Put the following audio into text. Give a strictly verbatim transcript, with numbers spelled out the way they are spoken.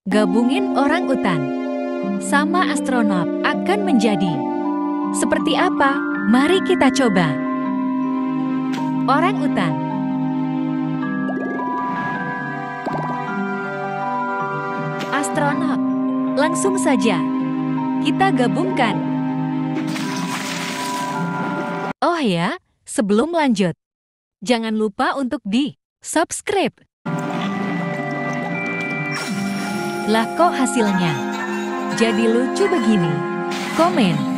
Gabungin orang utan sama astronot akan menjadi seperti apa? Mari kita coba. Orang utan, astronot, langsung saja kita gabungkan. Oh ya, sebelum lanjut, jangan lupa untuk di-subscribe. Lah kok hasilnya jadi lucu begini? Komen.